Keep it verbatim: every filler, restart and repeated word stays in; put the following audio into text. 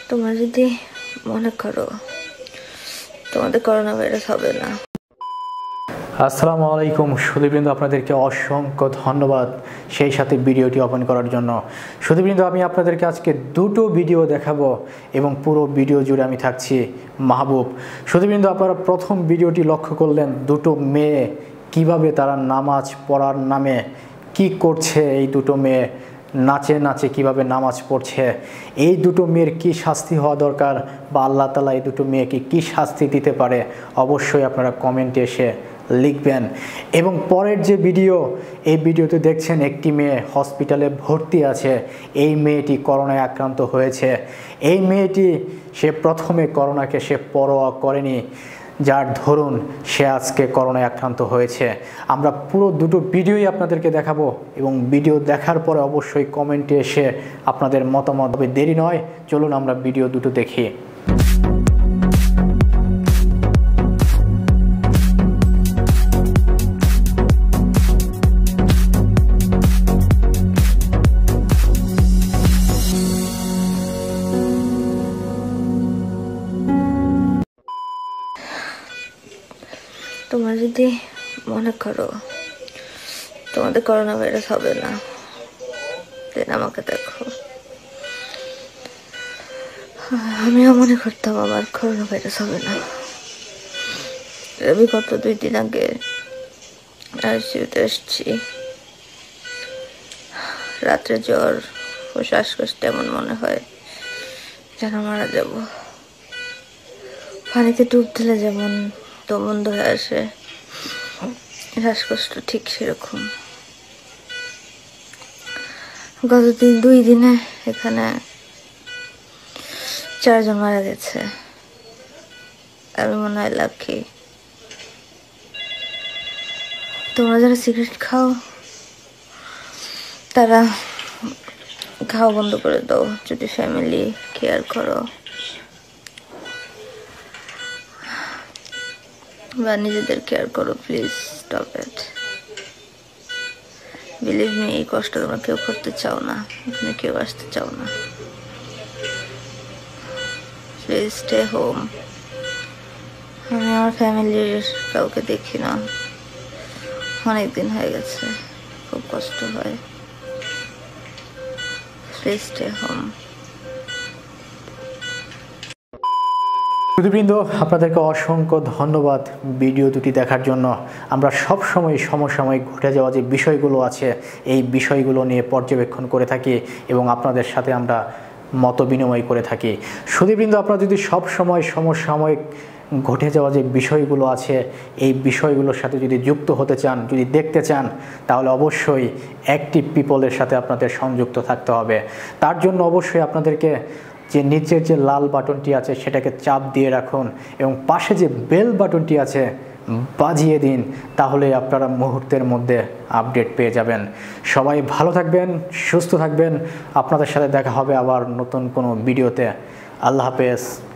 তোমরা যদি মনে করো তোমাদের করোনা ভাইরাস হবে না। আসসালামু আলাইকুম সুধীবৃন্দ, আপনাদেরকে অসংখ্য ধন্যবাদ সেই সাথে ভিডিওটি ওপেন করার জন্য। সুধীবৃন্দ, আমি আপনাদেরকে আজকে দুটো ভিডিও দেখাবো এবং পুরো ভিডিও জুড়ে আমি থাকছি মাহবুব। সুধীবৃন্দ, আপনারা প্রথম ভিডিওটি লক্ষ্য করলেন, দুটো মেয়ে কিভাবে তারা নামাজ পড়ার নামে কি করছে। এই দুটো মেয়ে নাচে নাচে কিভাবে নামাজ পড়ছে। এই দুটো মেয়ের কি শাস্তি হওয়া দরকার বা আল্লাহ তাআলা এই দুটো মেয়েকে কি শাস্তি দিতে পারে, অবশ্যই আপনারা কমেন্টে এসে লিখবেন। এবং পরের যে ভিডিও, এই ভিডিওতে দেখছেন একটি মেয়ে হসপিটালে ভর্তি আছে। এই মেয়েটি করোনায় আক্রান্ত হয়েছে। এই মেয়েটি সে প্রথমে করোনাকে সে পরোয়া করেনি, যার ধরুন সে আজকে করোনায় আক্রান্ত হয়েছে। আমরা পুরো দুটো ভিডিওই আপনাদেরকে দেখাবো এবং ভিডিও দেখার পরে অবশ্যই কমেন্টে এসে আপনাদের মতামত হবে। দেরি নয়, চলুন আমরা ভিডিও দুটো দেখি। তোমরা যদি মনে করো তোমাদের করোনা ভাইরাস হবে না, দেন আমাকে দেখো। আমিও মনে করতাম আমার করোনা ভাইরাস হবে না। আমি গত দুই দিন আগে আইসিইউতে এসেছি। রাত্রে জ্বর ও শ্বাসকষ্ট, এমন মনে হয় যেন মারা যাব। পানিতে ডুব দিলে যেমন দম বন্ধ হয়ে আসে, শ্বাসকষ্ট ঠিক সেরকম। গত দিন দুই দিনে এখানে চারজন মারা গেছে। আমি মনে হয় লাকি। তোমরা যারা সিগারেট খাও তারা খাওয়া বন্ধ করে দাও, যদি ফ্যামিলি কেয়ার করো বা নিজেদের কেয়ার করো। Please stop it. Believe me, এই কষ্ট তোমরা কেউ করতে চাও না, এখানে কেউ আসতে চাও না। Please stay home. আমি আমার ফ্যামিলির কাউকে দেখি না, অনেকদিন হয়ে গেছে, খুব কষ্ট হয়। Please stay home. সুধীবৃন্দ, আপনাদেরকে অসংখ্য ধন্যবাদ ভিডিও দুটি দেখার জন্য। আমরা সব সময় সমসাময়িক ঘটে যাওয়া যে বিষয়গুলো আছে এই বিষয়গুলো নিয়ে পর্যবেক্ষণ করে থাকি এবং আপনাদের সাথে আমরা মত বিনিময় করে থাকি। সুধীবৃন্দ, আপনারা যদি সব সময় সমসাময়িক ঘটে যাওয়া যে বিষয়গুলো আছে এই বিষয়গুলোর সাথে যদি যুক্ত হতে চান, যদি দেখতে চান, তাহলে অবশ্যই অ্যাক্টিভ পিপলের সাথে আপনাদের সংযুক্ত থাকতে হবে। তার জন্য অবশ্যই আপনাদেরকে যে নিচের যে লাল বাটনটি আছে সেটাকে চাপ দিয়ে রাখুন এবং পাশে যে বেল বাটনটি আছে বাজিয়ে দিন, তাহলে আপনারা মুহূর্তের মধ্যে আপডেট পেয়ে যাবেন। সবাই ভালো থাকবেন, সুস্থ থাকবেন। আপনাদের সাথে দেখা হবে আবার নতুন কোনো ভিডিওতে। আল্লাহ হাফেজ।